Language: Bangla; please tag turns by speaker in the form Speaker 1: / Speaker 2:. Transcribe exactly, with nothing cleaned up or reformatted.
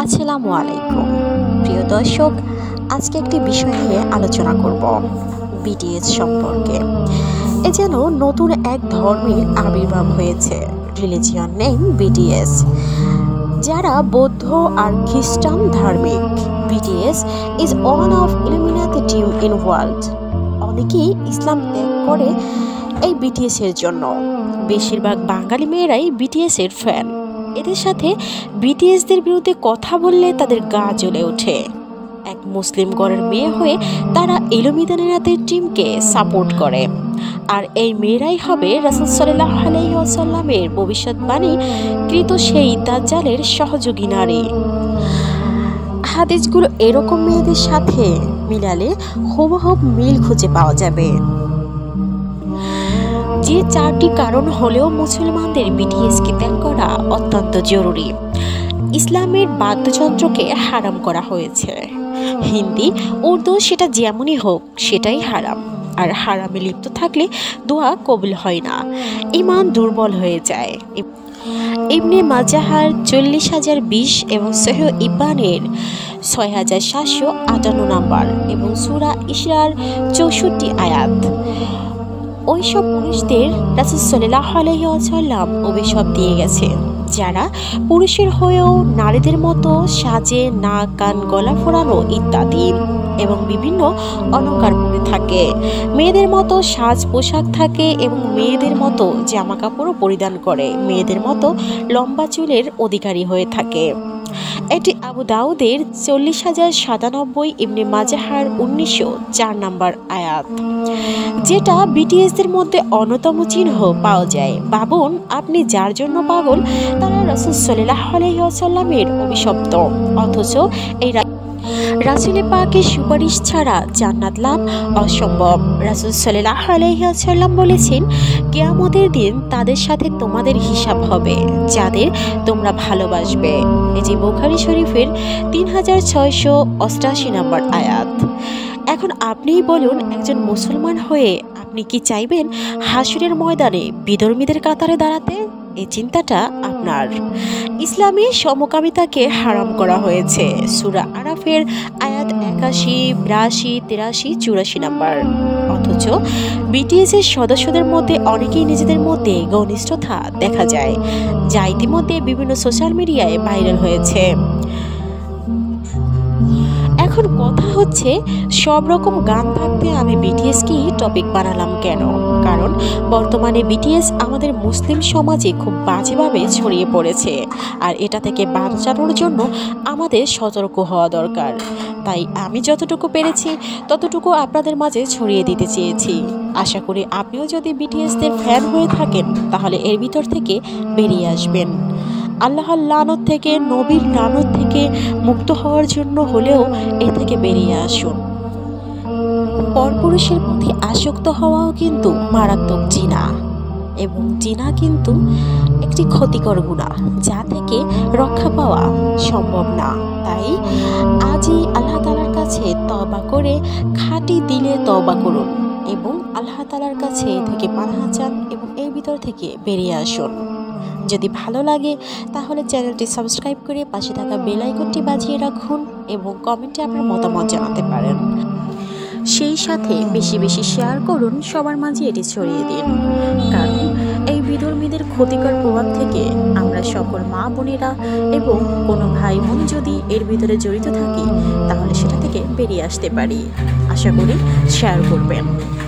Speaker 1: আসসালামু আলাইকুম প্রিয় দর্শক, আজকে একটি বিষয় নিয়ে আলোচনা করব বিটিএস সম্পর্কে। এ যেন নতুন এক ধর্মের আবির্ভাব হয়েছে, রিলিজিয়ন নেম বিটিএস, যারা বৌদ্ধ আর খ্রিস্টান ধার্মিক। BTS is one of Illuminati team in world. অনেকেই ইসলাম ত্যাগ করে এই বিটিএস এর জন্য। বেশিরভাগ বাঙালি মেয়েরাই বিটিএস এর ফ্যান। এদের সাথে বিটিএসদের বিরুদ্ধে কথা বললে তাদের গা জ্বলে ওঠে। এক মুসলিম ঘরের মেয়ে হয়ে তারা ইলুমিনাতির টিমকে সাপোর্ট করে, আর এই মেয়েরাই হবে রাসূল সাল্লাল্লাহু আলাইহি ওয়াসাল্লামের ভবিষ্যৎবাণী কৃত সেই দাজ্জালের সহযোগী নারী। হাদিসগুলো এরকম মেয়েদের সাথে মিলালে হুবহু মিল খুঁজে পাওয়া যাবে। যে চারটি কারণ হলেও মুসলমানদের বিটিএসকে ত্যাগ করা অত্যন্ত জরুরি। ইসলামের বাদ্যযন্ত্রকে হারাম করা হয়েছে। হিন্দি, উর্দু সেটা যেমনই হোক সেটাই হারাম, আর হারামে লিপ্ত থাকলে দোয়া কবুল হয় না, ঈমান দুর্বল হয়ে যায়। ইবনে মাজাহার চল্লিশ হাজার বিশ এবং সহিহ ইবনের ছয় হাজার সাতশো আটান্ন নাম্বার এবং সূরা ইসরার চৌষট্টি আয়াত। ওইসব পুরুষদের রাসূল সাল্লাল্লাহু আলাইহি ওয়াসাল্লাম অভিশাপ দিয়ে গেছে, যারা পুরুষের হয়েও নারীদের মতো সাজে, নাক, কান, গলা ফোরানো ইত্যাদি এবং বিভিন্ন অলংকার পরে থাকে, মেয়েদের মতো সাজ পোশাক থাকে এবং মেয়েদের মতো জামা কাপড়ও পরিধান করে, মেয়েদের মতো লম্বা চুলের অধিকারী হয়ে থাকে। এটি আবু দাউদের চল্লিশ হাজার সাতানব্বই, ইবনে মাজাহার উনিশশো চার নম্বর আয়াত, যেটা বিটিএসদের মধ্যে অন্যতম চিহ্ন পাওয়া যায়। ভাবুন, আপনি যার জন্য পাগল তারা রাসূল সাল্লাল্লাহু আলাইহি ওয়াসাল্লামের অভিশপ্ত, অথচ এই রাসূল পাকের সুপারিশ ছাড়া জান্নাত লাভ অসম্ভব। রাসূল সাল্লাল্লাহু আলাইহি ওয়াসাল্লাম বলেছেন, কিয়ামতের দিন তাদের সাথে তোমাদের হিসাব হবে যাদের তোমরা ভালোবাসবে। এটি বুখারী শরীফের তিন হাজার ছয়শো অষ্টাশি নম্বর আয়াত। এখন আপনিই বলুন, একজন মুসলমান হয়ে আপনি কি চাইবেন হাসরের ময়দানে বিধর্মীদের কাতারে দাঁড়াতে? এই চিন্তাটা আপনার। ইসলামে সমকামিতাকে হারাম করা হয়েছে, সূরা আরাফের আয়াত একাশি, বিরাশি, তিরাশি, চুরাশি নাম্বার। অথচ বিটিএস এর সদস্যদের মধ্যে অনেকেই নিজেদের মধ্যে ঘনিষ্ঠতা দেখা যায়, যা ইতিমধ্যে বিভিন্ন সোশ্যাল মিডিয়ায় ভাইরাল হয়েছে। এখন কথা হচ্ছে, সব রকম গান থাকতে আমি বিটিএসকেই টপিক বানালাম কেন? কারণ বর্তমানে বিটিএস আমাদের মুসলিম সমাজে খুব বাজেভাবে ছড়িয়ে পড়েছে, আর এটা থেকে বাঁচানোর জন্য আমাদের সতর্ক হওয়া দরকার। তাই আমি যতটুকু পেরেছি ততটুকু আপনাদের মাঝে ছড়িয়ে দিতে চেয়েছি। আশা করি আপনিও যদি বিটিএসদের ফ্যান হয়ে থাকেন তাহলে এর ভিতর থেকে বেরিয়ে আসবেন। আল্লাহর লানত থেকে, নবীর লানত থেকে মুক্ত হওয়ার জন্য হলেও এ থেকে বেরিয়ে আসুন। পরপুরুষের প্রতি আসক্ত হওয়াও কিন্তু মারাত্মক জিনা, এবং জিনা কিন্তু একটি ক্ষতিকর গুনাহ, যা থেকে রক্ষা পাওয়া সম্ভব না। তাই আজই আল্লাহ তাআলার কাছে তওবা করে খাঁটি দিলে তওবা করুন এবং আল্লাহ তাআলার কাছে থেকে পানাহ চান এবং এর ভিতর থেকে বেরিয়ে আসুন। যদি ভালো লাগে তাহলে চ্যানেলটি সাবস্ক্রাইব করে পাশে থাকা বেল আইকনটি বাজিয়ে রাখুন এবং কমেন্টে আপনার মতামত জানাতে পারেন। সেই সাথে বেশি বেশি শেয়ার করুন, সবার মাঝে এটি ছড়িয়ে দিন। কারণ এই বিধর্মীদের ক্ষতিকর প্রভাব থেকে আমরা সকল মা বোনেরা এবং কোনো ভাই বোন যদি এর ভিতরে জড়িত থাকি তাহলে সেটা থেকে বেরিয়ে আসতে পারি। আশা করি শেয়ার করবেন।